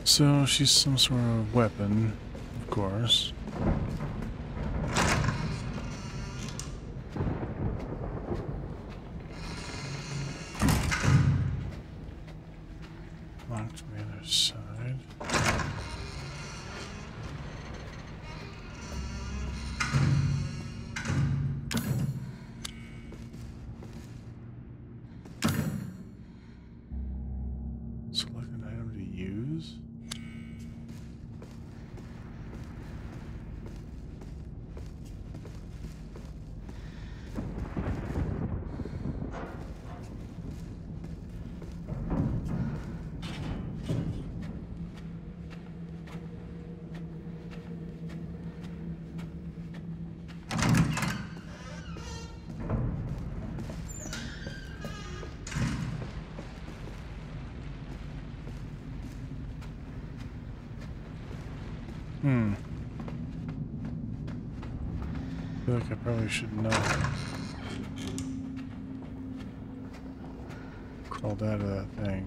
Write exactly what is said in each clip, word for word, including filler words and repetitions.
So she's some sort of weapon, of course. Locked to the other side. Select an item to use. Hmm. I feel like I probably should know. Crawled out of that thing.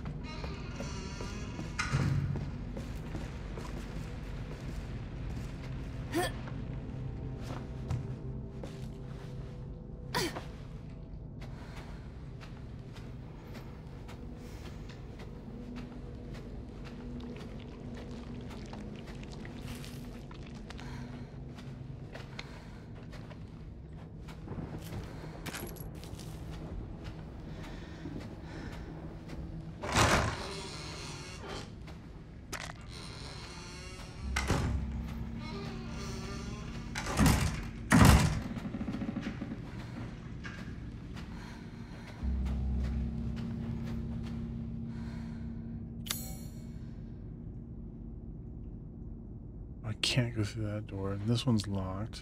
I can't go through that door, and this one's locked.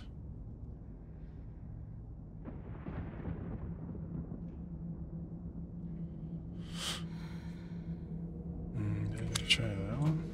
Mm, did I try that one?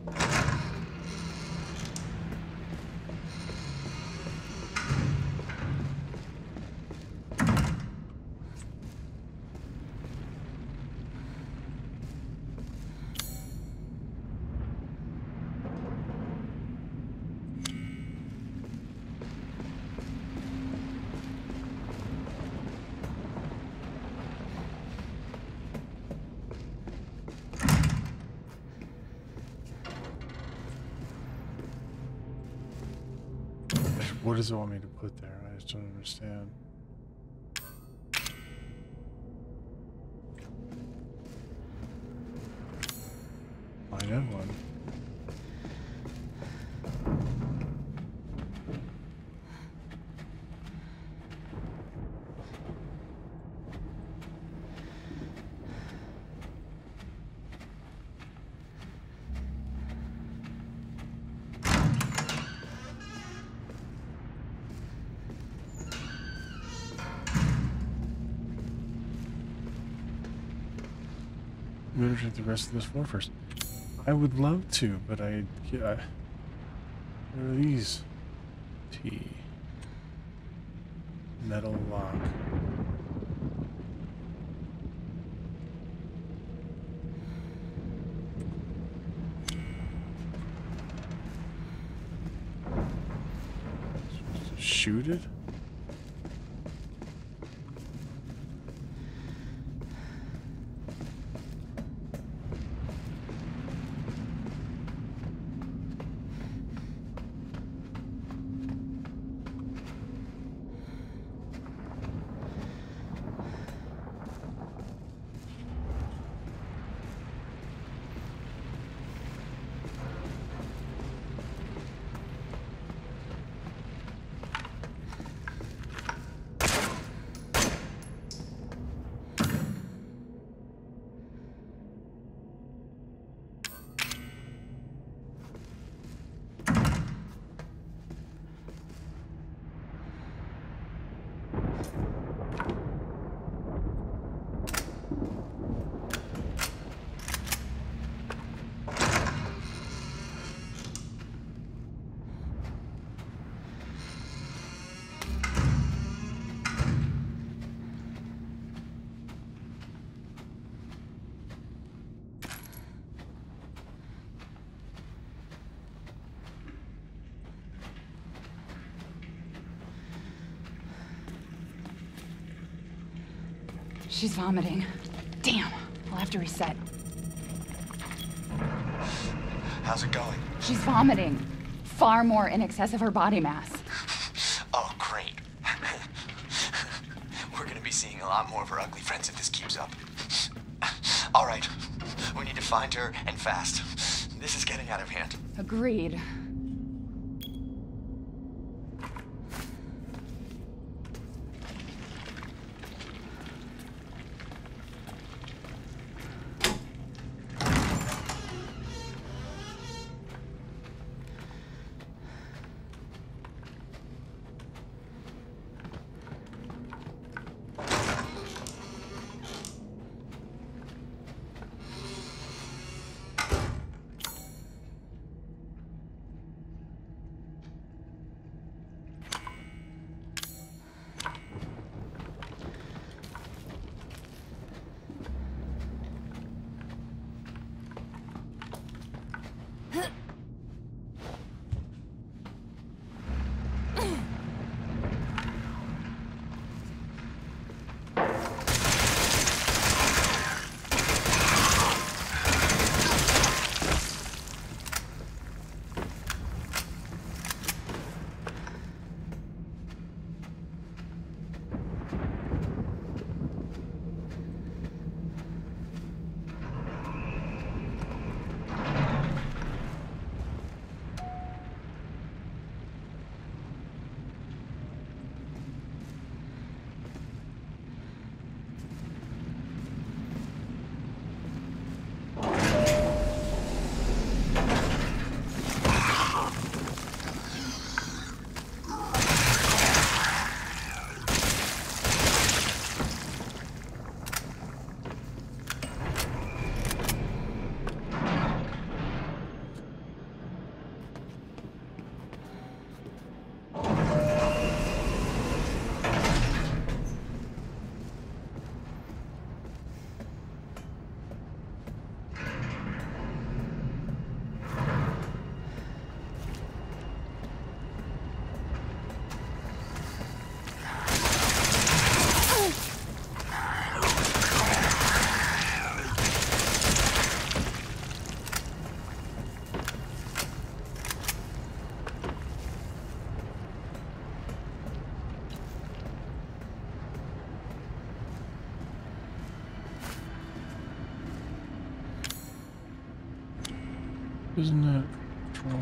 What does it want me to put there? I just don't understand. I have one. We better check the rest of this floor first. I would love to, but I, yeah, what are these? T. Metal lock. Supposed to shoot it? She's vomiting. Damn, I'll have to reset. How's it going? She's vomiting. Far more in excess of her body mass. Oh, great. We're gonna be seeing a lot more of her ugly friends if this keeps up. All right, we need to find her, and fast. This is getting out of hand. Agreed. Isn't it control?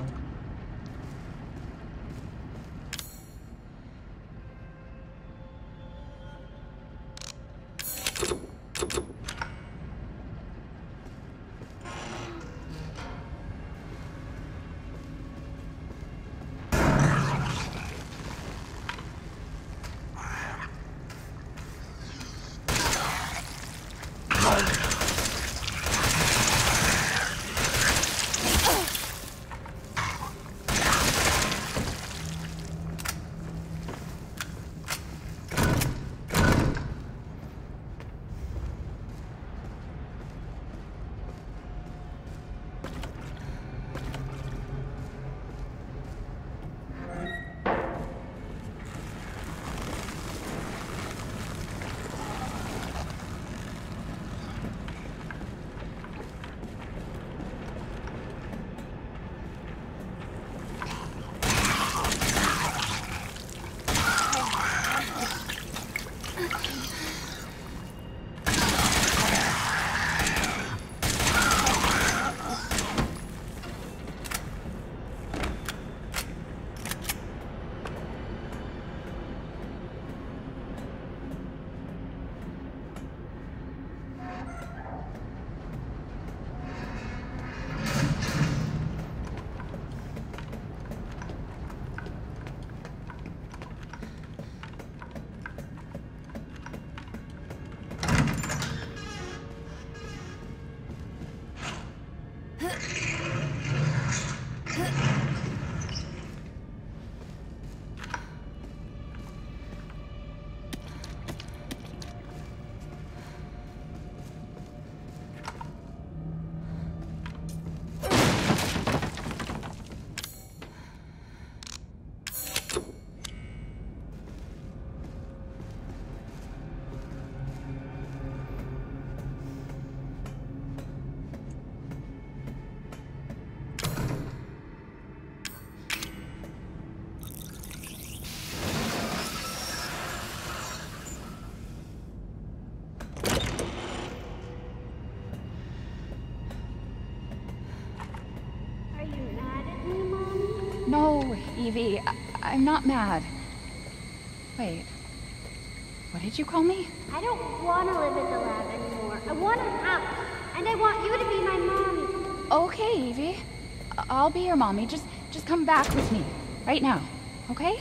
Evie. I I'm not mad. Wait. What did you call me? I don't want to live in the lab anymore. I want a house. And I want you to be my mommy. Okay, Evie. I- I'll be your mommy. Just, just come back with me. Right now. Okay?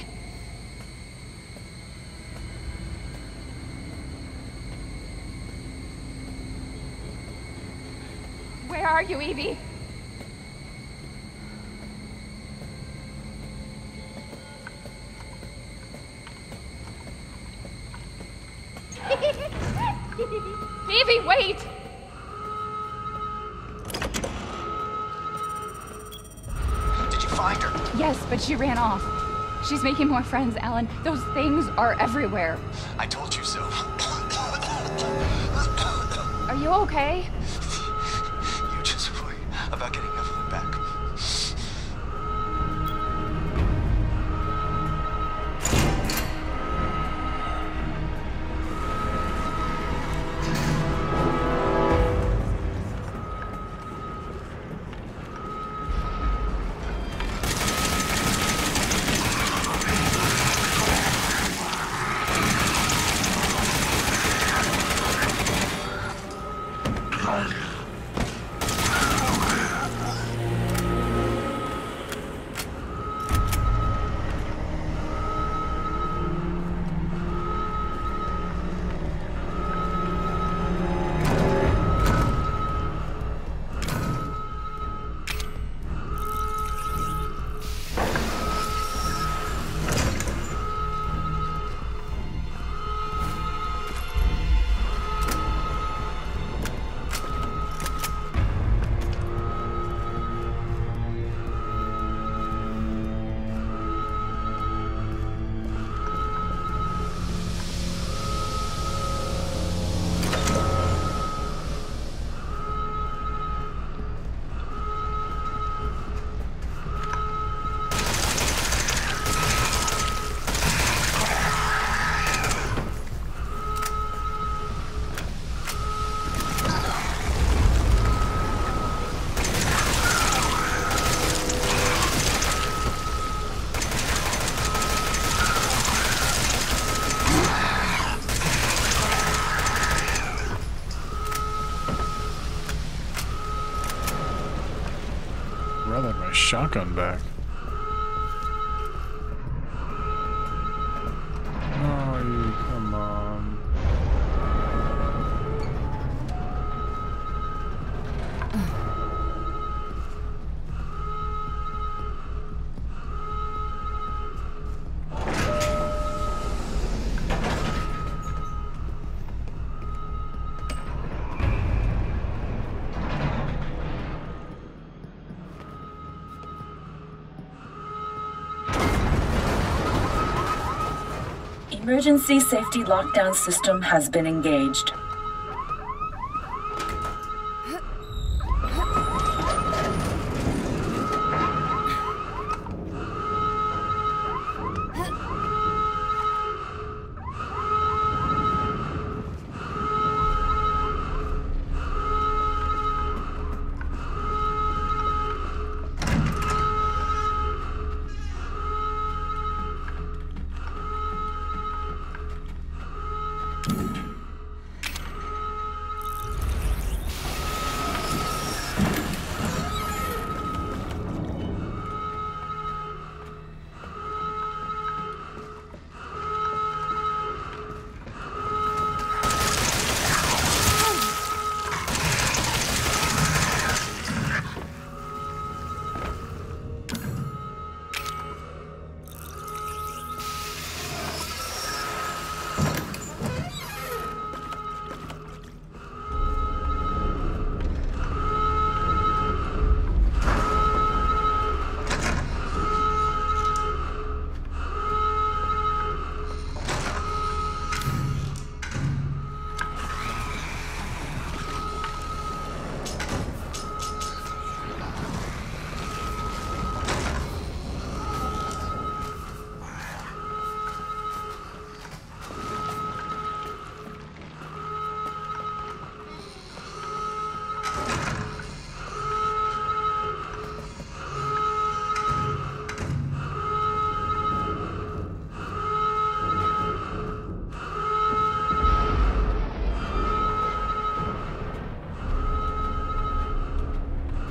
Where are you, Evie? Evie, wait! Did you find her? Yes, but she ran off. She's making more friends, Alan. Those things are everywhere. I told you so. Are you okay? You just worry about getting Evelyn back. Rather than my shotgun back. Oh, you come on. Emergency safety lockdown system has been engaged.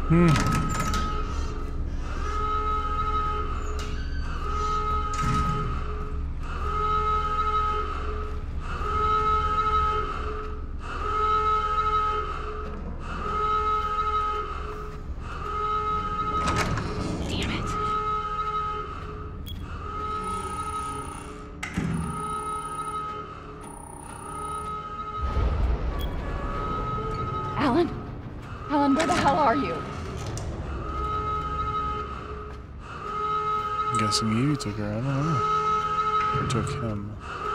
Hmm. Damn it. Alan? Alan, where the hell are you? I'm guessing Evie took her. I don't know. Or took him.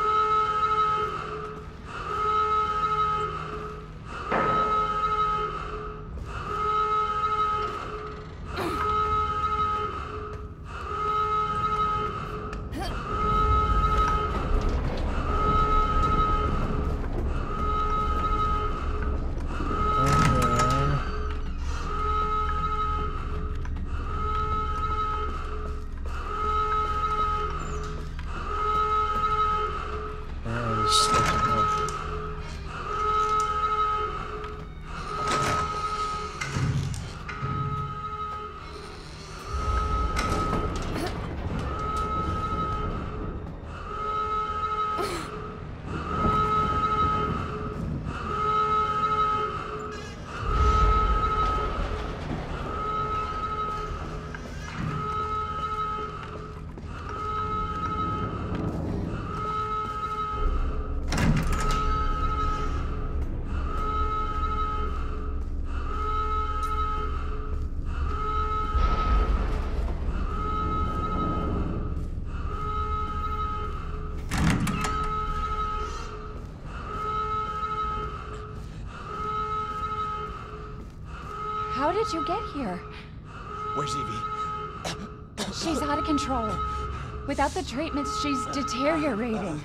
How did you get here? Where's Evie? She's out of control. Without the treatments, she's deteriorating.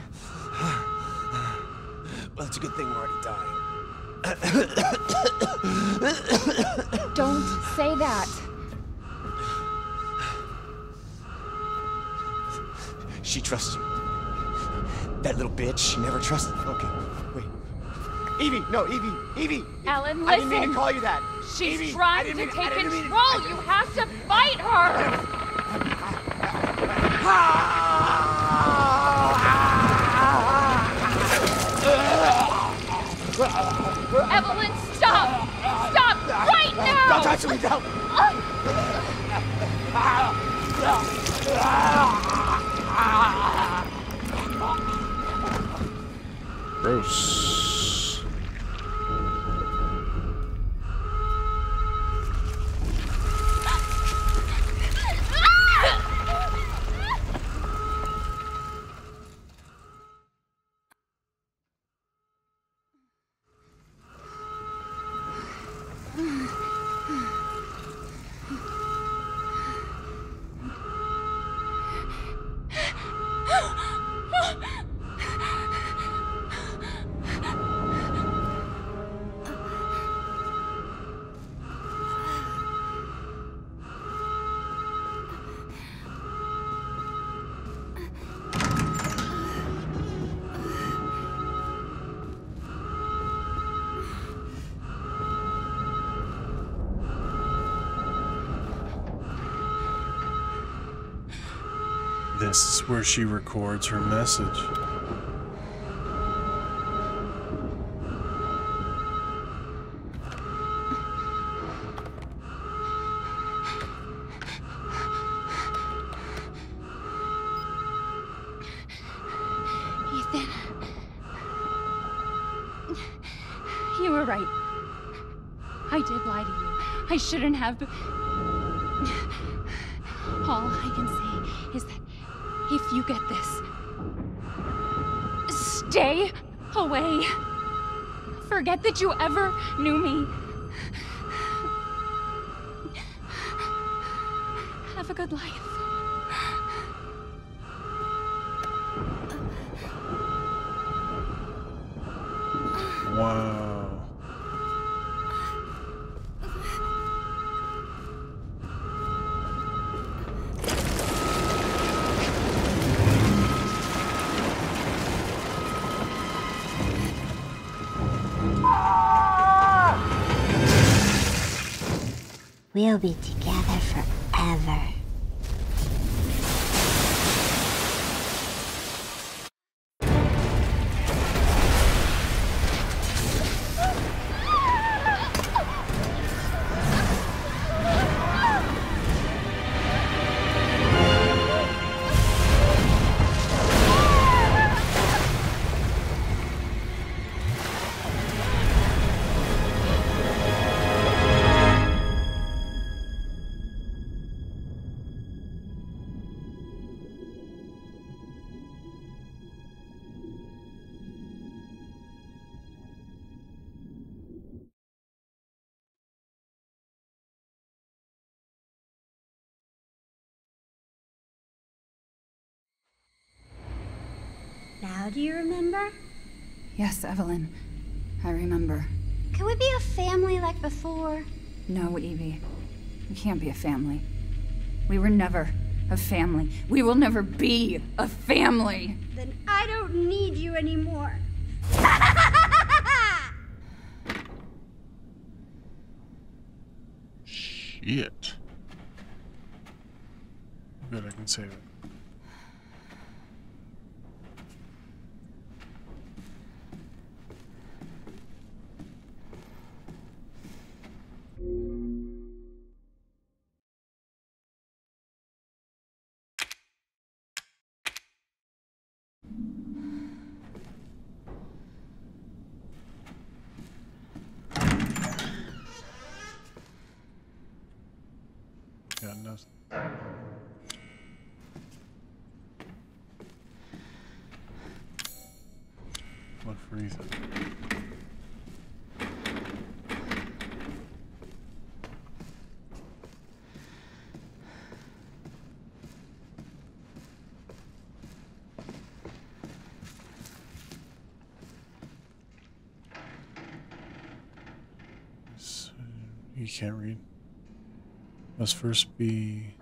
Well, it's a good thing we're already dying. Don't say that. She trusts you. That little bitch, she never trusted. Okay, wait. Evie, no, Evie, Evie. Alan, listen. I didn't mean to call you that. She's Evie, I trying didn't to mean- take I didn't mean- control. I- You have to fight her. Evelyn, stop! Stop right now! Don't touch me, don't! Gross. This is where she records her message. Ethan. You were right. I did lie to you. I shouldn't have. All I can say is that if you get this, stay away. Forget that you ever knew me. Have a good life. Wow. We'll be together forever. Now do you remember? Yes, Evelyn. I remember. Can we be a family like before? No, Evie. We can't be a family. We were never a family. We will never be a family. Then I don't need you anymore. Shit. Good, I can save it. Got nothing. What for Ethan? So, you can't read. Must first be...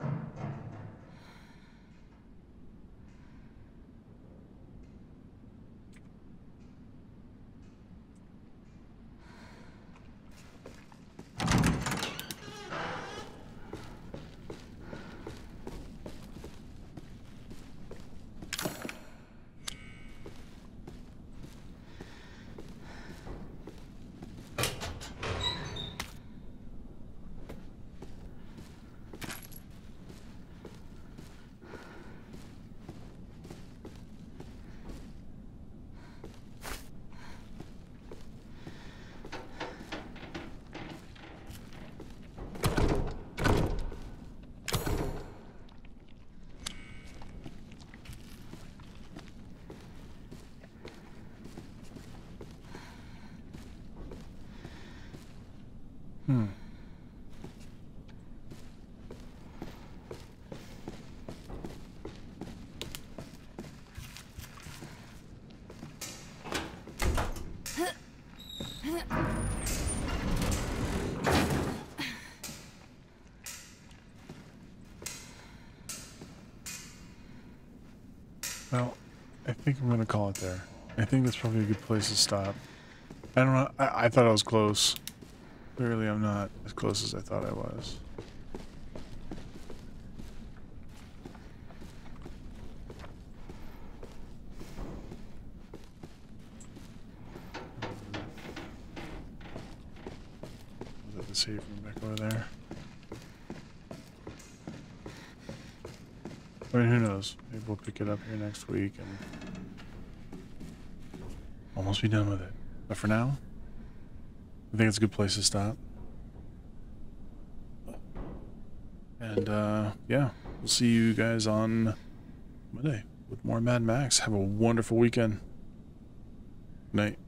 Hmm. Well, I think I'm gonna call it there. I think that's probably a good place to stop. I don't know. I, I thought I was close. Clearly, I'm not as close as I thought I was. Was that the safe room back over there? I mean, who knows? Maybe we'll pick it up here next week and almost be done with it. But for now, I think it's a good place to stop. And, uh, yeah, we'll see you guys on Monday with more Mad Max. Have a wonderful weekend. Good night.